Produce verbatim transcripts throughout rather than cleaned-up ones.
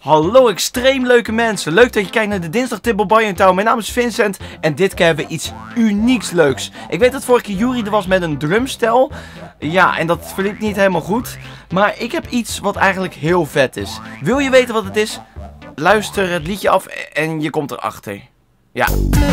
Hallo extreem leuke mensen, leuk dat je kijkt naar de Dinsdag Tip op Bayern Town. Mijn naam is Vincent en dit keer hebben we iets unieks leuks. Ik weet dat vorige keer Juri er was met een drumstel. Ja, en dat verliep niet helemaal goed. Maar ik heb iets wat eigenlijk heel vet is. Wil je weten wat het is? Luister het liedje af en je komt erachter. Ja.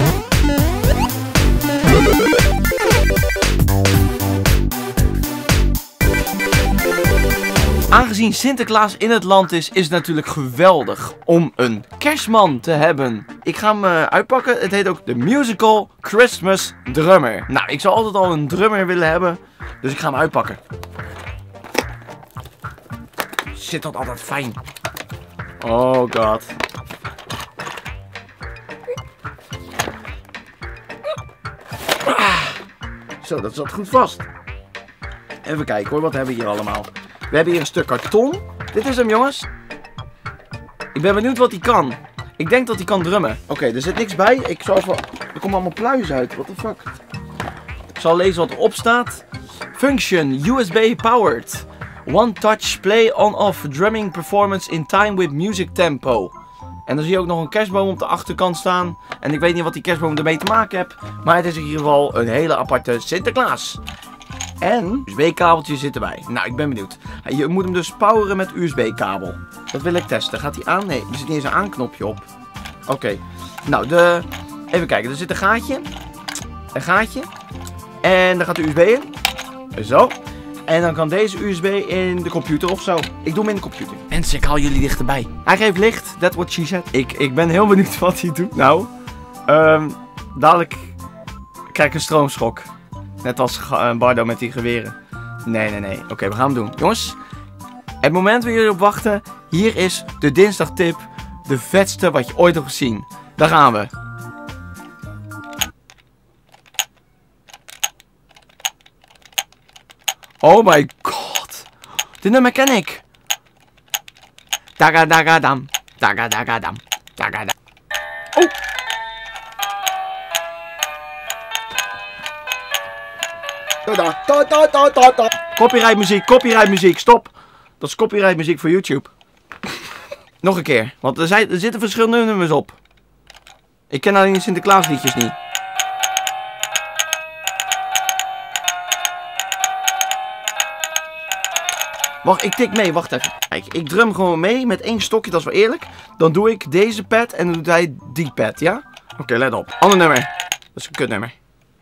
Aangezien Sinterklaas in het land is, is het natuurlijk geweldig om een kerstman te hebben. Ik ga hem uh, uitpakken. Het heet ook de Musical Christmas Drummer. Nou, ik zou altijd al een drummer willen hebben, dus ik ga hem uitpakken. Zit dat altijd fijn. Oh god. Ah. Zo, dat zat goed vast. Even kijken hoor, wat hebben we hier allemaal? We hebben hier een stuk karton. Dit is hem, jongens. Ik ben benieuwd wat hij kan. Ik denk dat hij kan drummen. Oké, okay, er zit niks bij. Ik zal even... Er komen allemaal pluizen uit. What the fuck? Ik zal lezen wat erop staat. Function, U S B powered. One touch play on-off drumming performance in time with music tempo. En dan zie je ook nog een kerstboom op de achterkant staan. En ik weet niet wat die kerstboom ermee te maken heeft. Maar het is in ieder geval een hele aparte Sinterklaas. En U S B-kabeltje zit erbij. Nou, ik ben benieuwd. Je moet hem dus poweren met U S B-kabel. Dat wil ik testen. Gaat hij aan? Nee, er zit niet eens een aanknopje op. Oké. Okay. Nou, de... even kijken. Er zit een gaatje. Een gaatje. En daar gaat de U S B in. Zo. En dan kan deze U S B in de computer of zo. Ik doe hem in de computer. Mensen, ik haal jullie dichterbij. Hij geeft licht. That's what she said. Ik, ik ben heel benieuwd wat hij doet. Nou. Um, dadelijk krijg ik een stroomschok. Net als Bardo met die geweren. Nee, nee, nee. Oké, okay, we gaan hem doen. Jongens, het moment waar jullie op wachten. Hier is de Dinsdag Tip. De vetste wat je ooit hebt gezien. Daar gaan we. Oh my god. Dit nummer ken ik. Daga daga dam. Daga daga dam. Daga dam. Oh. Copyright muziek, copyright muziek, stop. Dat is copyright muziek voor YouTube. Nog een keer, want er, zijn, er zitten verschillende nummers op. Ik ken alleen de Sinterklaas liedjes niet. Wacht, ik tik mee, wacht even. Kijk, ik drum gewoon mee met één stokje, dat is wel eerlijk. Dan doe ik deze pad en dan doet hij die pad, ja? Oké, okay, let op. Ander nummer. Dat is een kutnummer.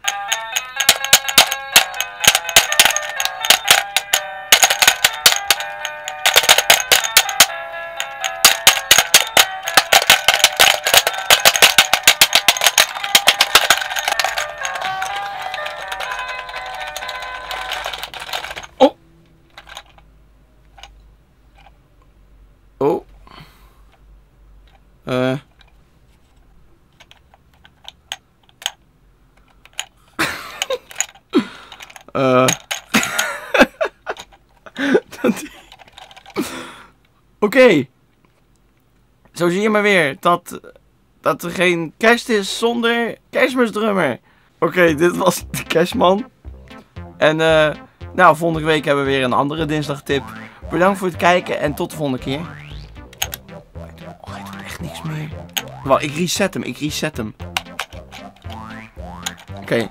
Oh. Uh. uh. Oké. Okay. Zo zie je maar weer dat, dat er geen kerst is zonder kerstmisdrummer. Oké, okay, dit was de kerstman. En uh, nou, volgende week hebben we weer een andere Dinsdag Tip. Bedankt voor het kijken en tot de volgende keer. Oh, hij doet echt niks meer. Wacht, ik reset hem, ik reset hem. Oké. Okay.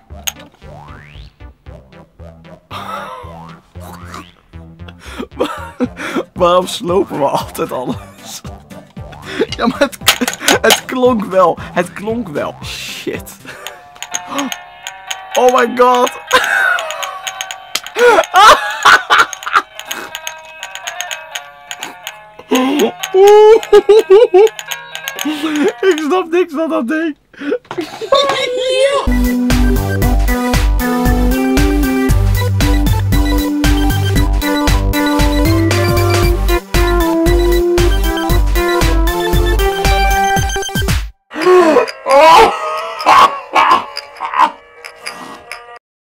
Waarom slopen we altijd alles? Ja, maar het, het klonk wel. Het klonk wel. Shit. Oh my god. Ik snap niks van dat ding.